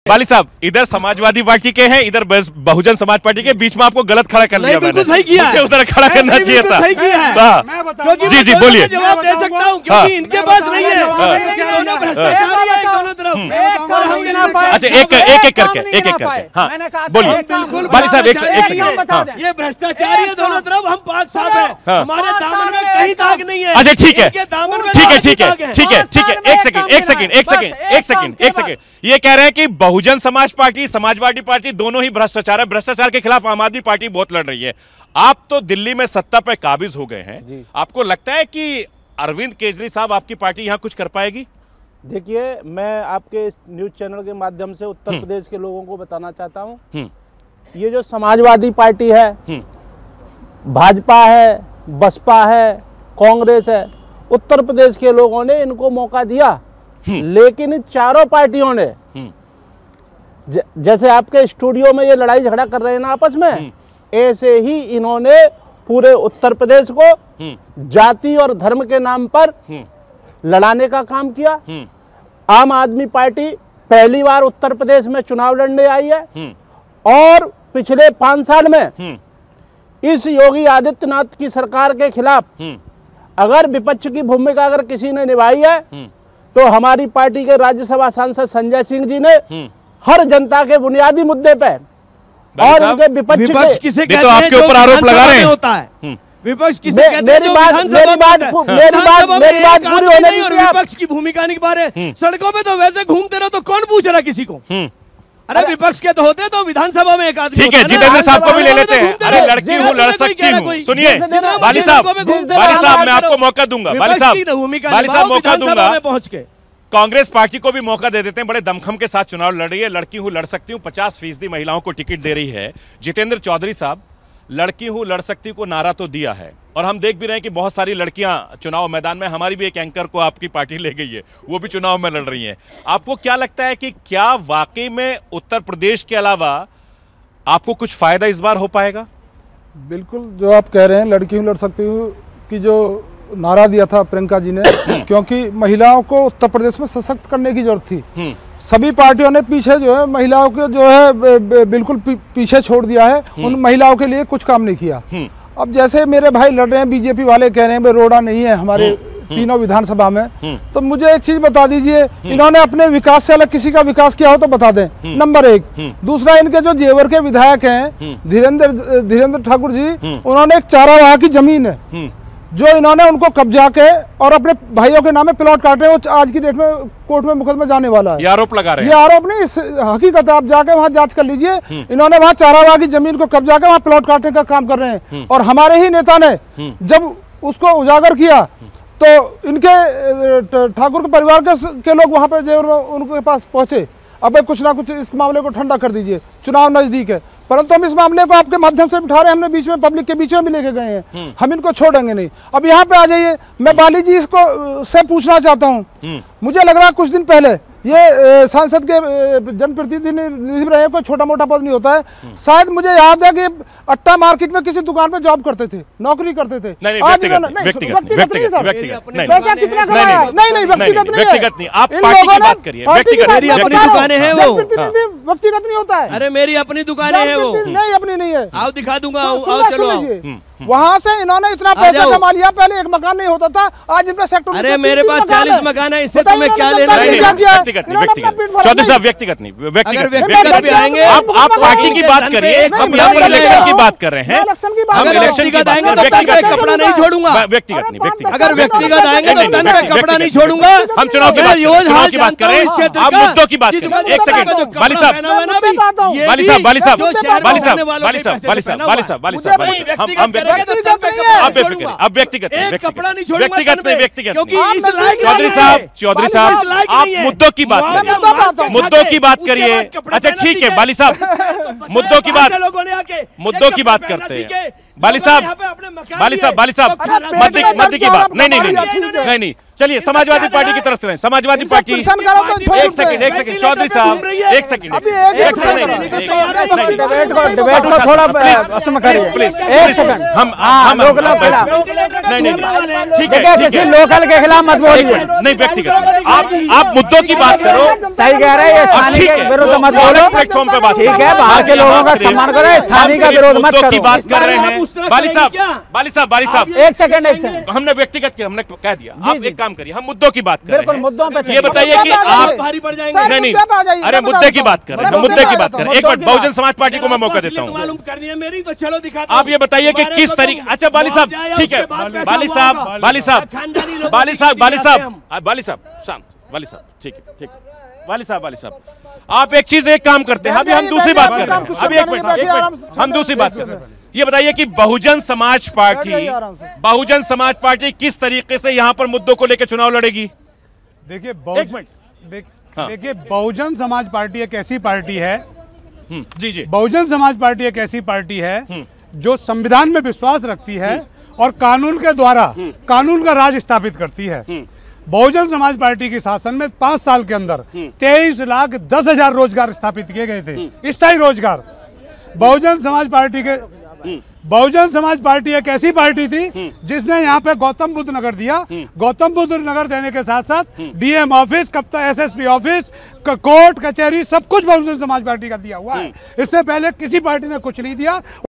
वाली साहब इधर समाजवादी पार्टी के हैं, इधर बहुजन समाज पार्टी के, बीच में आपको गलत खड़ा कर लिया मैंने। सही किया, मुझे उधर खड़ा करना चाहिए था। सही किया है। जी जी बोलिए। जवाब दे सकता हूँ क्योंकि इनके पास नहीं है। दोनों भ्रष्टाचारी है दोनों तरफ। अच्छा एक करके हाँ बोलिए वाली साहब। एक सेकंड, ये भ्रष्टाचारी है दोनों तरफ, हम पाक साहब हैं, हमारे दामन में कहीं दाग नहीं है। अच्छा ठीक है दामन में ठीक है। एक सेकंड। ये कह रहे हैं कि बहुजन समाज पार्टी, समाजवादी पार्टी दोनों ही भ्रष्टाचार है, भ्रष्टाचार के खिलाफ आम आदमी पार्टी बहुत लड़ रही है। आप तो दिल्ली में सत्ता पे काबिज हो गए हैं, आपको लगता है कि अरविंद केजरीवाल साहब आपकी पार्टी यहां कुछ कर पाएगी? देखिए, मैं आपके इस न्यूज चैनल के माध्यम से उत्तर प्रदेश के लोगों को बताना चाहता हूं, ये जो समाजवादी पार्टी है, भाजपा है, बसपा है, कांग्रेस है, उत्तर प्रदेश के लोगों ने इनको मौका दिया, लेकिन इन चारों पार्टियों ने जैसे आपके स्टूडियो में ये लड़ाई झगड़ा कर रहे हैं ना आपस में, ऐसे ही इन्होंने पूरे उत्तर प्रदेश को जाति और धर्म के नाम पर लड़ाने का काम किया। आम आदमी पार्टी पहली बार उत्तर प्रदेश में चुनाव लड़ने आई है और पिछले 5 साल में इस योगी आदित्यनाथ की सरकार के खिलाफ अगर विपक्ष की भूमिका अगर किसी ने निभाई है तो हमारी पार्टी के राज्यसभा सांसद संजय सिंह जी ने हर जनता के बुनियादी मुद्दे पे और उनके विपक्ष किसे कहते हैं आपके ऊपर आरोप लगा रहे हैं होता है, विपक्ष किसे कहते हैं? मेरी बात पूरी होने दीजिए। विपक्ष की भूमिका नहीं पा रहे, सड़कों पे तो वैसे घूमते रहो तो कौन पूछ रहा किसी को? अरे विपक्ष के तो होते तो विधानसभा में एक आदमी। ठीक है, जितेंद्र साहब को भी ले लेते हैं। अरे लड़की हूँ, लड़ सकती हूँ। सुनिए वाली साहब मैं आपको मौका दूंगा। वाली साहब मौका दूंगा। पहुंच के कांग्रेस पार्टी को भी मौका दे देते हैं, बड़े दमखम के साथ चुनाव लड़ रही है। लड़की हूँ, लड़ सकती हूँ, 50% महिलाओं को टिकट दे रही है। जितेंद्र चौधरी साहब, लड़की हूँ, लड़ सकती हूँ को नारा तो दिया है और हम देख भी रहे हैं कि बहुत सारी लड़कियां चुनाव मैदान में, हमारी भी एक एंकर को आपकी पार्टी ले गई है, वो भी चुनाव में लड़ रही हैं। आपको क्या लगता है कि क्या वाकई में उत्तर प्रदेश के अलावा आपको कुछ फायदा इस बार हो पाएगा? बिल्कुल, जो आप कह रहे हैं लड़की हूँ, लड़ सकती हूँ कि जो नारा दिया था प्रियंका जी ने, क्योंकि महिलाओं को उत्तर प्रदेश में सशक्त करने की जरूरत थी। सभी पार्टियों ने पीछे जो है महिलाओं को जो है बिल्कुल पीछे छोड़ दिया है, उन महिलाओं के लिए कुछ काम नहीं किया। अब जैसे मेरे भाई लड़ रहे हैं, बीजेपी वाले कह रहे हैं रोड़ा नहीं है हमारे तीनों विधानसभा में, तो मुझे एक चीज बता दीजिए, इन्होंने अपने विकास से अलग किसी का विकास किया हो तो बता दें, नंबर 1। दूसरा, इनके जो जेवर के विधायक हैं धीरेन्द्र ठाकुर जी, उन्होंने एक चारागाह की जमीन है जो इन्होंने उनको कब्जा के और अपने भाइयों के नाम प्लॉट काटे, वो आज की डेट में कोर्ट में मुकदमा जाने वाला है। ये आरोप लगा रहे हैं। ये आरोप नहीं, इस हकीकत है, आप जाके वहां जांच कर लीजिए। इन्होंने वहां चारागाह की जमीन को कब्जा के वहां प्लॉट काटने का काम कर रहे हैं और हमारे ही नेता ने जब उसको उजागर किया तो इनके ठाकुर के परिवार के लोग वहां पे उनके पास पहुंचे। अब कुछ ना कुछ इस मामले को ठंडा कर दीजिए, चुनाव नजदीक है, परंतु हम इस मामले को आपके माध्यम से उठा रहे हैं, हमने बीच में पब्लिक के बीच में भी लेके गए हैं, हम इनको छोड़ेंगे नहीं। अब यहाँ पे आ जाइए, मैं बाली जी इसको से पूछना चाहता हूँ, मुझे लग रहा है कुछ दिन पहले ये सांसद के जनप्रतिनिधि रहे, कोई छोटा मोटा पद नहीं होता है। शायद मुझे याद है कि अट्टा मार्केट में किसी दुकान में जॉब करते थे, नौकरी करते थे। व्यक्तिगत नहीं, आप पार्टी की बात करिए, अपनी दुकानें हैं वो, व्यक्तिगत नहीं होता है। अरे मेरी अपनी दुकानें हैं वो, नहीं अपनी नहीं है, आओ दिखा दूंगा, आओ चलो। वहाँ से इन्होंने इतना पैसा कमा लिया, पहले एक मकान नहीं होता था, आज इन पे सेक्टर। अरे मेरे पास 40 मकान है, इससे तुम्हें क्या लेना? चौधरी साहब व्यक्तिगत नहीं, व्यक्तिगत भी आएंगे। आप पार्टी की बात करिए, हम यहाँ पर इलेक्शन की बात कर रहे हैं। अगर व्यक्तिगत आएंगे तो तन पे कपड़ा नहीं छोड़ूंगा। व्यक्तिगत नहीं, अगर व्यक्तिगत आएंगे तो तन पे कपड़ा नहीं छोड़ूंगा। हम चुनाव की बात कर रहे हैं, आप मुद्दों की बात करें। एक सेकंड, वाली साहब, अब व्यक्तिगत चौधरी साहब आप मुद्दों की बात करिए, मुद्दों की बात करिए। अच्छा ठीक है वाली साहब, मुद्दों की बात करते हैं। बाली साहब मध्य की बात नहीं, चलिए समाजवादी पार्टी की तरफ से समाजवादी पार्टी एक सेकंड चौधरी साहब एक सेकंड हम ठीक है लोकल के खिलाफ मत बोलिए, नहीं व्यक्तिगत आप मुद्दों की बात करो। सही कह रहे हैं, स्थानीय के विरोध मत बोलो, प्लेटफॉर्म पे बात ठीक है, बाहर के लोगों का सम्मान करो, स्थानीय का विरोध मत करो। की बात कर रहे हैं बाली साहब एक सेकंड हमने व्यक्तिगत के हमने कह दिया, आप एक काम करिए, हम मुद्दों की बात कर रहे हैं। मुद्दों पे ये बताइए कि आप भारी पड़ जाएंगे। नहीं अरे मुद्दे की बात कर रहे हैं, मुद्दे की बात कर रहे हैं। एक मिनट, बहुजन समाज पार्टी को मैं मौका देता हूँ, मालूम करनी है मेरी तो चलो दिखाता आप ये बताइए कि किस तरीके। अच्छा बाली साहब ठीक है, बाली साहब शांत, बाली साहब ठीक है बाली साहब आप एक चीज एक काम करते हैं, अभी हम दूसरी बात कर रहे हैं, अभी एक मिनट हम दूसरी बात कर रहे हैं। ये बताइए कि बहुजन समाज पार्टी किस तरीके से यहाँ पर मुद्दों को लेकर चुनाव लड़ेगी? देखिए देखिए बहुजन समाज पार्टी एक ऐसी पार्टी है, जी बहुजन समाज पार्टी एक ऐसी पार्टी है जो संविधान में विश्वास रखती है और कानून के द्वारा कानून का राज स्थापित करती है। बहुजन समाज पार्टी के शासन में 5 साल के अंदर 23,10,000 रोजगार स्थापित किए गए थे, स्थायी रोजगार। बहुजन समाज पार्टी एक ऐसी पार्टी थी जिसने यहाँ पे गौतम बुद्ध नगर दिया। गौतम बुद्ध नगर देने के साथ साथ DM office, SSP office, court कचहरी सब कुछ बहुजन समाज पार्टी का दिया हुआ है। इससे पहले किसी पार्टी ने कुछ नहीं दिया।